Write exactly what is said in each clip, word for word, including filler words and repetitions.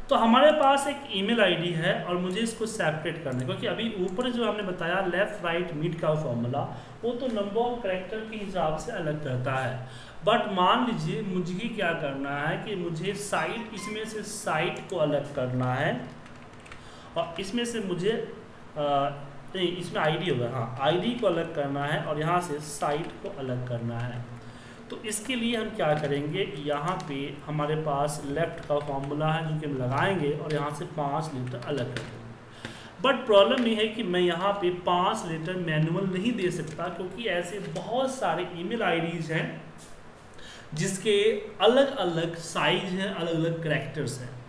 तो हमारे पास एक ईमेल आईडी है और मुझे इसको सेपरेट करना है, क्योंकि अभी ऊपर जो हमने बताया लेफ्ट राइट मिड का फॉर्मूला वो तो नंबर ऑफ कैरेक्टर के हिसाब से अलग करता है। बट मान लीजिए मुझे क्या करना है कि मुझे साइट, इसमें से साइट को अलग करना है और इसमें से मुझे नहीं, इसमें आईडी होगा, हाँ आईडी को अलग करना है और यहाँ से साइट को अलग करना है। तो इसके लिए हम क्या करेंगे, यहाँ पे हमारे पास लेफ्ट का फॉर्मूला है जो कि हम लगाएंगे और यहाँ से पाँच लीटर अलग कर देंगे। बट प्रॉब्लम ये है कि मैं यहाँ पे पाँच लीटर मैनुअल नहीं दे सकता, क्योंकि ऐसे बहुत सारे ईमेल आईडीज हैं जिसके अलग अलग साइज हैं, अलग अलग कैरेक्टर्स हैं।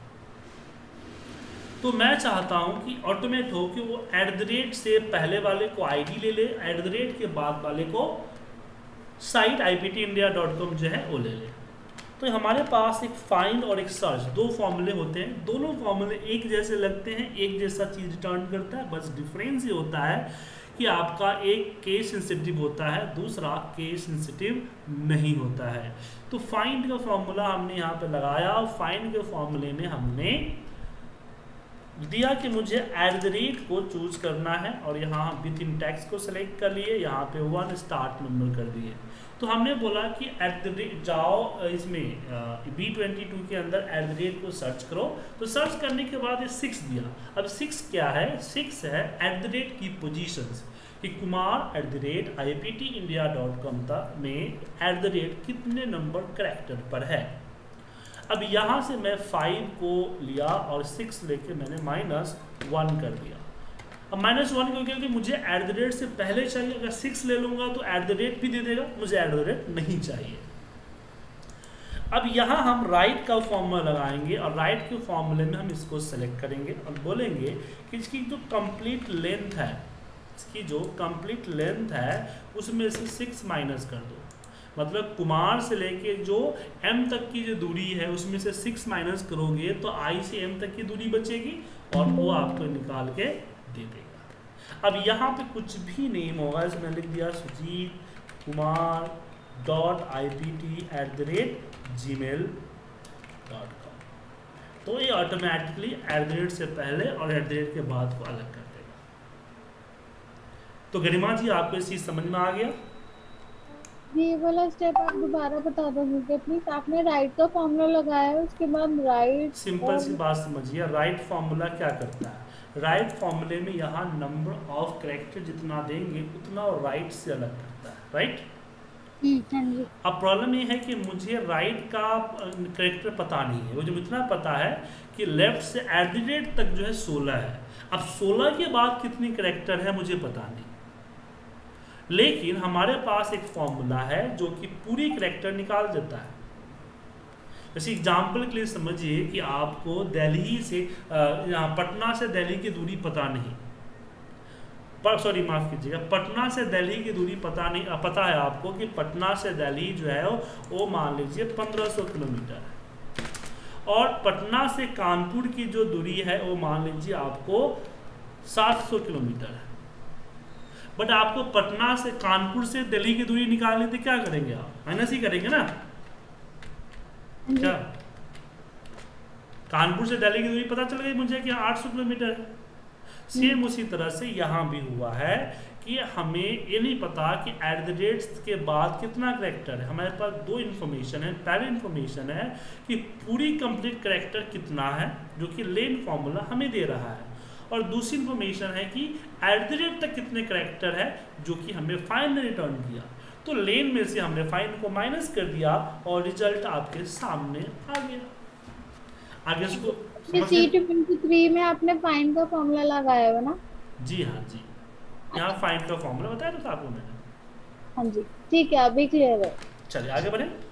तो मैं चाहता हूं कि ऑटोमेट हो कि वो एट द रेट से पहले वाले को आईडी ले ले, एट द रेट के बाद वाले को site I P T India dot com जो है वो ले ले। तो हमारे पास एक फाइंड और एक सर्च दो फॉर्मूले होते हैं, दोनों फॉर्मूले एक जैसे लगते हैं, एक जैसा चीज़ रिटर्न करता है, बस डिफरेंस ये होता है कि आपका एक केस सेंसिटिव होता है, दूसरा केस सेंसिटिव नहीं होता है। तो फाइंड का फॉर्मूला हमने यहाँ पे लगाया और फाइंड के फॉर्मूले में हमने दिया कि मुझे एट द रेट को चूज करना है और यहाँ विद इन टैक्स को सेलेक्ट कर लिए, यहाँ पे वन स्टार्ट नंबर कर दिए। तो हमने बोला कि एट द रेट जाओ इसमें बी ट्वेंटी टू के अंदर एट द रेट को सर्च करो। तो सर्च करने के बाद ये सिक्स दिया। अब सिक्स क्या है, सिक्स है एट द रेट की पोजीशंस कि Kumar at the rate I P T India dot com तक में एट द रेट कितने नंबर करेक्टर पर है। अब यहाँ से मैं फाइव को लिया और सिक्स लेके मैंने माइनस वन कर दिया। अब माइनस वन क्यों, क्योंकि मुझे एट द रेट से पहले चाहिए, अगर सिक्स ले लूँगा तो एट द रेट भी दे देगा, मुझे एट द रेट नहीं चाहिए। अब यहाँ हम राइट का फॉर्मूला लगाएंगे और राइट के फॉर्मूले में हम इसको सेलेक्ट करेंगे और बोलेंगे कि इसकी जो कंप्लीट लेंथ है, इसकी जो कंप्लीट लेंथ है उसमें से सिक्स माइनस कर दो। मतलब कुमार से लेके जो एम तक की जो दूरी है उसमें से सिक्स माइनस करोगे तो आई से एम तक की दूरी बचेगी और वो आपको निकाल के दे देगा। अब यहाँ पे कुछ भी नेम होगा, इसमें लिख दिया Sujeet Kumar dot I P T at the rate Gmail dot com. तो ये ऑटोमेटिकली एट द रेट से पहले और एट द रेट के बाद को अलग कर देगा। तो गरिमा जी आपको इस चीज समझ में आ गया? ये वाला स्टेप आप दोबारा बता दोगे प्लीज? आपने राइट का फॉर्मूला लगाया है, उसके बाद राइट, सिंपल सी बात समझिए, राइट फॉर्मूला क्या करता है, राइट फॉर्मूले में यहाँ नंबर ऑफ कैरेक्टर जितना देंगे उतना राइट से अलग करता है, राइट। अब प्रॉब्लम ये है कि मुझे राइट का कैरेक्टर पता नहीं है, वो जो इतना पता है कि लेफ्ट से एट द रेट तक जो है सोलह है। अब सोलह के बाद कितनी कैरेक्टर है मुझे पता नहीं, लेकिन हमारे पास एक फॉर्मूला है जो कि पूरी कैरेक्टर निकाल देता है। जैसे एग्जाम्पल के लिए समझिए कि आपको दिल्ली से यहाँ पटना से दिल्ली की दूरी पता नहीं, पर सॉरी माफ़ कीजिएगा, पटना से दिल्ली की दूरी पता नहीं, पता है आपको कि पटना से दिल्ली जो है वो मान लीजिए पंद्रह सौ किलोमीटर है और पटना से कानपुर की जो दूरी है वो मान लीजिए आपको सात सौ किलोमीटर है। बट आपको पटना से कानपुर से दिल्ली की दूरी निकालनी थी, क्या करेंगे आप? माइनस ही करेंगे ना, क्या? कानपुर से दिल्ली की दूरी पता चल गई मुझे कि आठ सौ किलोमीटर है। सेम उसी तरह से यहाँ भी हुआ है कि हमें ये नहीं पता कि एट द रेट के बाद कितना कैरेक्टर है। हमारे पास दो इन्फॉर्मेशन है, पहले इन्फॉर्मेशन है कि पूरी कंप्लीट कैरेक्टर कितना है जो कि लेन फॉर्मूला हमें दे रहा है, और दूसरी इन्फॉर्मेशन है कि एट द रेट तक कितने कैरेक्टर है जो कि हमने फाइन ने रिटर्न किया। तो लेन में से हमने फाइन को माइनस कर दिया और रिजल्ट आपके सामने आ गया। आगे इसको सी ट्वेंटी थ्री में आपने फाइन का फॉर्मूला लगाया है ना? जी हाँ जी, यहाँ फाइन का फॉर्मूला बताया था आपको मैंने। हाँ जी, ठीक है, अभी क्लियर है। चलिए आगे बढ़े।